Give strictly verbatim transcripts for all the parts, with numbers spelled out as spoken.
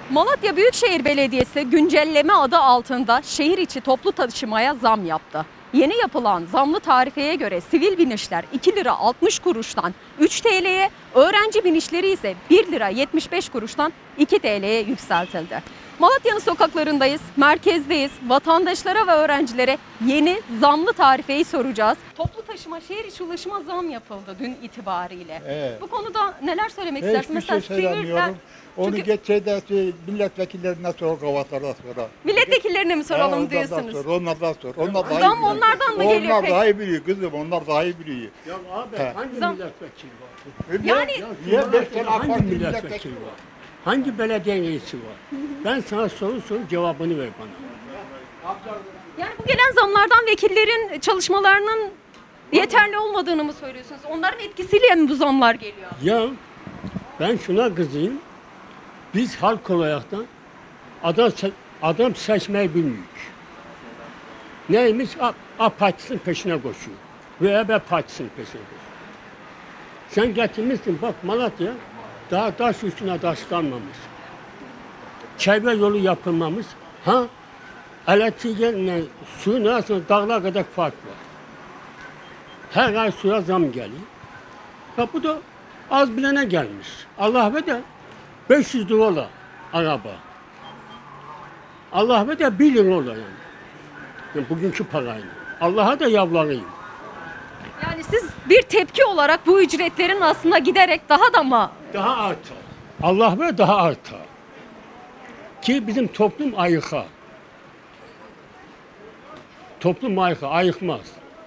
Malatya Büyükşehir Belediyesi güncelleme adı altında şehir içi toplu taşımaya zam yaptı. Yeni yapılan zamlı tarifeye göre sivil binişler iki lira altmış kuruştan üç T L'ye, öğrenci binişleri ise bir lira yetmiş beş kuruştan iki T L'ye yükseltildi. Malatya'nın sokaklarındayız, merkezdeyiz. Vatandaşlara ve öğrencilere yeni zamlı tarifeyi soracağız. Toplu taşıma, şehir içi ulaşıma zam yapıldı dün itibariyle. Evet. Bu konuda neler söylemek Hiçbir istersin? Mesela şey söylemiyorum. Onu Çünkü... geçeyde milletvekillerine sor, kavatardan sonra. Milletvekillerine mi soralım ha, diyorsunuz? Sor, onlardan sor. Onlar daha zam iyi onlardan mı geliyor onlar peki? Onlar daha iyi biliyor kızım, onlar daha iyi biliyor. Ya abi He. hangi Zam... milletvekili var? Yani ya, niye beş tane AK hangi Parti milletvekili milletvekili var? Hangi belediye reisi var? Ben sana soru sor, cevabını ver bana. Yani bu gelen zamlardan vekillerin çalışmalarının yeterli olmadığını mı söylüyorsunuz? Onların etkisiyle mi bu zamlar geliyor? Ya ben şuna kızayım. Biz halk olarak da adam, adam seçmeyi bilmiyoruz. Neymiş? A, A partisinin peşine koşuyor. Veya B partisinin peşine koşuyor. Sen getirmişsin bak Malatya daha taş üstüne taş kalmamış. Çevre yolu yapılmamış. Ha? Elektriğe, suyun arasında dağlar kadar fark var. Her ay suya zam geliyor. Ha bu da az bilene gelmiş. Allah ve de beş yüz lira araba. Allah ve de bir lira ola yani. yani. Bugünkü parayla. Allah'a da yavlarayım. Yani siz bir tepki olarak bu ücretlerin aslında giderek daha da mı? Daha artar. Allah ve daha artar. Ki bizim toplum ayıka. Toplum ayıka, ayıkmaz.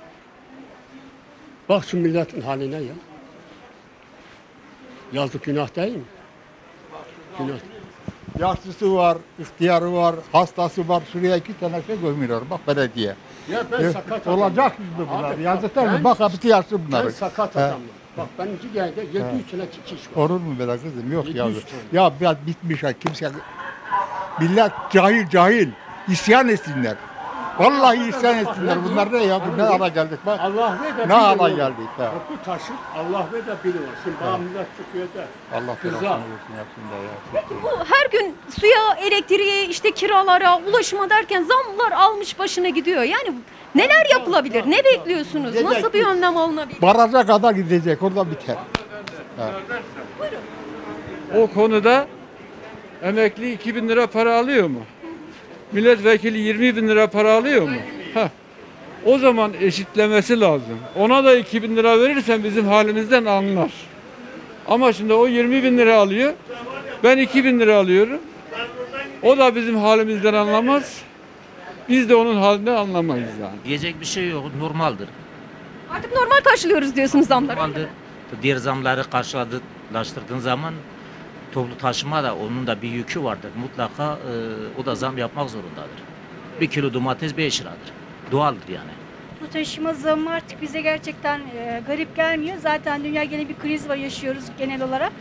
Bak şu milletin haline ya. Yazık günah değil mi? Günah. Yaşlısı var, ihtiyarı var, hastası var. Şuraya iki tane şey gömüyorlar. Bak belediye. Ya ben e, sakat olacak mı bunlar? Yazıklar mı? Bak hepsi yaşlı bunlar. Ben sakat He. adamım. Bak ben iki geldi yedi yüz tane çikiş var. Olur mu böyle kızım? Yok ya. yedi yüz tane. Ya biraz bitmiş ha. Kimse... Millet cahil cahil. İsyan etsinler. Vallahi isyan etsinler. Bunlar ne ya? Ne ara geldik bak. Allah ve de ne ara geldik ha. Bu taşı Allah ve de biri var. Şimdi bana millet çıkıyor da. Allah Kızlar. belasını versin yapsın da ya. Peki bu her gün suya, elektriğe, işte kiralara, ulaşıma derken zamlar almış başına gidiyor. Yani neler yapılabilir? Ne bekliyorsunuz? Nasıl bir önlem alınabilir? Baraja kadar gidecek. Orada biter. Ha. O konuda emekli iki bin lira para alıyor mu? Milletvekili yirmi bin lira para alıyor mu? Heh. O zaman eşitlemesi lazım. Ona da iki bin lira verirsen bizim halimizden anlar. Ama şimdi o yirmi bin lira alıyor. Ben iki bin lira alıyorum. O da bizim halimizden anlamaz. Biz de onun halinden anlamayız yani. Diyecek bir şey yok. Normaldir. Artık normal karşılıyoruz diyorsunuz zamları. Normaldir. Diğer zamları karşılaştırdığın zaman toplu taşıma da onun da bir yükü vardır. Mutlaka e, o da zam yapmak zorundadır. Bir kilo domates beş liradır. Doğaldır yani. Bu taşıma zamı artık bize gerçekten e, garip gelmiyor. Zaten dünya genel bir kriz var, yaşıyoruz genel olarak.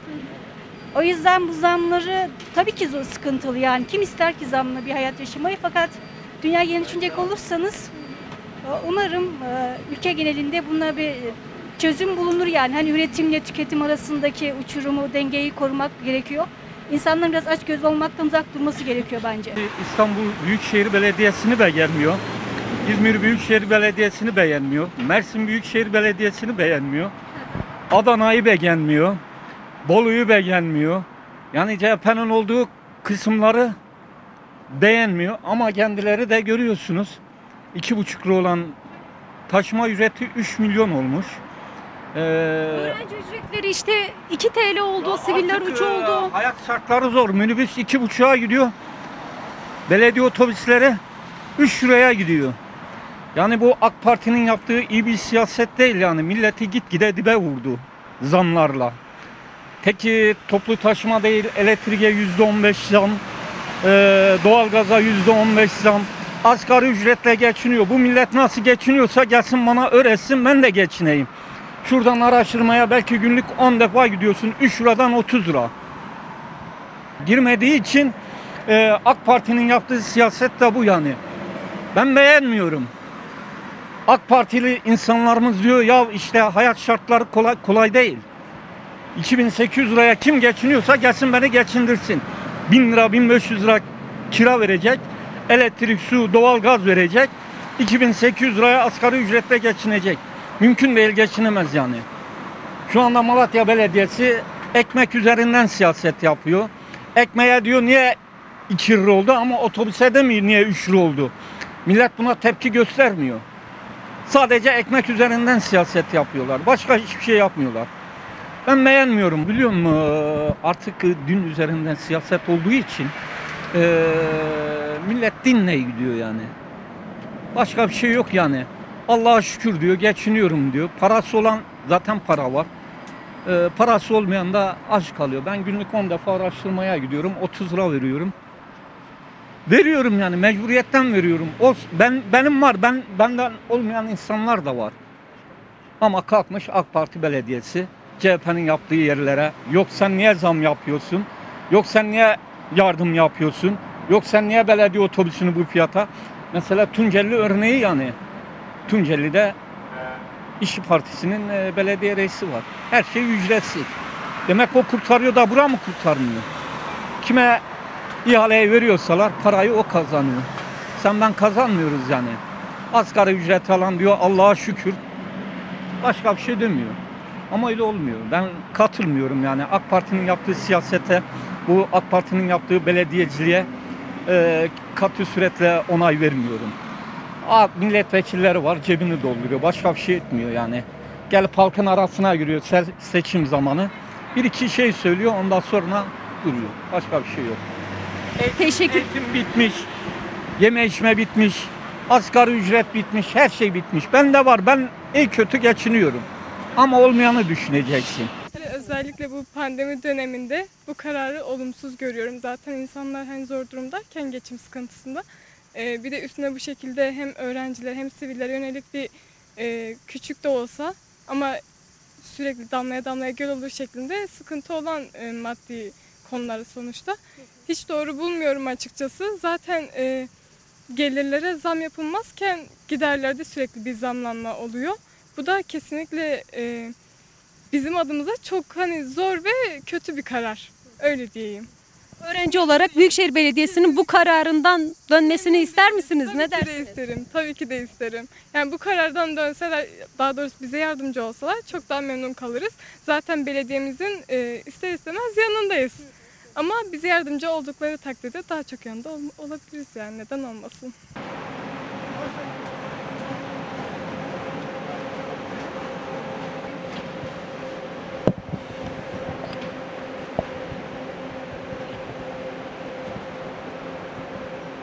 O yüzden bu zamları tabii ki zor, sıkıntılı yani. Kim ister ki zamlı bir hayat yaşamayı, fakat dünya genelini düşünecek olursanız e, umarım e, ülke genelinde buna bir çözüm bulunur yani. Hani üretimle tüketim arasındaki uçurumu, dengeyi korumak gerekiyor. İnsanların biraz açgözlü olmaktan uzak durması gerekiyor bence. İstanbul Büyükşehir Belediyesi'ni beğenmiyor. İzmir Büyükşehir Belediyesi'ni beğenmiyor. Mersin Büyükşehir Belediyesi'ni beğenmiyor. Adana'yı beğenmiyor. Bolu'yu beğenmiyor. Yani C H P'nin olduğu kısımları beğenmiyor. Ama kendileri de görüyorsunuz. iki buçuk lira olan taşıma ücreti üç milyon olmuş. Ee, Öğrenci ücretleri işte iki T L oldu, siviller üç oldu. Hayat şartları zor. Minibüs iki buçuğa gidiyor. Belediye otobüsleri üç liraya gidiyor. Yani bu AK Parti'nin yaptığı iyi bir siyaset değil yani. Milleti gitgide dibe vurdu zamlarla. Peki toplu taşıma değil, elektriğe yüzde on beş zam, e, doğalgaza yüzde on beş zam, asgari ücretle geçiniyor. Bu millet nasıl geçiniyorsa gelsin bana öğretsin, ben de geçineyim. Şuradan araştırmaya belki günlük on defa gidiyorsun, üç liradan otuz lira. Girmediği için e, AK Parti'nin yaptığı siyaset de bu yani. Ben beğenmiyorum. AK Partili insanlarımız diyor ya işte hayat şartları kolay kolay değil. iki bin sekiz yüz liraya kim geçiniyorsa gelsin beni geçindirsin. bin lira, bin beş yüz lira kira verecek. Elektrik, su, doğalgaz verecek. iki bin sekiz yüz liraya asgari ücretle geçinecek. Mümkün değil, geçinemez yani. Şu anda Malatya Belediyesi ekmek üzerinden siyaset yapıyor. Ekmeğe diyor niye iki lira oldu ama otobüse de mi niye üç lira oldu? Millet buna tepki göstermiyor. Sadece ekmek üzerinden siyaset yapıyorlar. Başka hiçbir şey yapmıyorlar. Ben beğenmiyorum, biliyor musun? Artık din üzerinden siyaset olduğu için e, millet dinle gidiyor yani. Başka bir şey yok yani. Allah'a şükür diyor, geçiniyorum diyor. Parası olan zaten para var. E, parası olmayan da aç kalıyor. Ben günlük on defa araştırmaya gidiyorum. otuz lira veriyorum. Veriyorum yani, mecburiyetten veriyorum. O, ben benim var, ben benden olmayan insanlar da var. Ama kalkmış AK Parti Belediyesi C H P'nin yaptığı yerlere yok sen niye zam yapıyorsun? Yok sen niye yardım yapıyorsun? Yok sen niye belediye otobüsünü bu fiyata? Mesela Tunceli örneği yani. Tunceli'de İşçi Partisi'nin e, belediye reisi var. Her şey ücretsiz. Demek o kurtarıyor da bura mı kurtarmıyor? Kime ihaleyi veriyorsalar parayı o kazanıyor. Sen ben kazanmıyoruz yani. Asgari ücret alan diyor Allah'a şükür. Başka bir şey demiyor. Ama öyle olmuyor. Ben katılmıyorum yani AK Parti'nin yaptığı siyasete, bu AK Parti'nin yaptığı belediyeciliğe e, katı suretle onay vermiyorum. A, milletvekilleri var, cebini dolduruyor. Başka bir şey etmiyor yani. Gelip halkın arasına giriyor se seçim zamanı. Bir iki şey söylüyor, ondan sonra duruyor. Başka bir şey yok. E, teşekkür Eğitim bitmiş, yeme içme bitmiş, asgari ücret bitmiş, her şey bitmiş. Ben de var, ben iyi kötü geçiniyorum. Ama olmayanı düşüneceksin. Hani özellikle bu pandemi döneminde bu kararı olumsuz görüyorum. Zaten insanlar hani zor durumdayken geçim sıkıntısında. Ee, bir de üstüne bu şekilde hem öğrenciler hem sivillere yönelik bir e, küçük de olsa ama sürekli damlaya damlaya göl olur şeklinde sıkıntı olan e, maddi konuları sonuçta. Hiç doğru bulmuyorum açıkçası. Zaten e, gelirlere zam yapılmazken giderlerde sürekli bir zamlanma oluyor. Bu da kesinlikle e, bizim adımıza çok hani zor ve kötü bir karar. Öyle diyeyim. öğrenci olarak Büyükşehir Belediyesi'nin bu kararından dönmesini ister misiniz? Tabii Ne ki de dersiniz? isterim. Tabii ki de isterim. Yani bu karardan dönseler, daha doğrusu bize yardımcı olsalar çok daha memnun kalırız. Zaten belediyemizin e, ister istemez yanındayız. Ama bize yardımcı oldukları takdirde daha çok yanında ol- olabiliriz yani. Neden olmasın?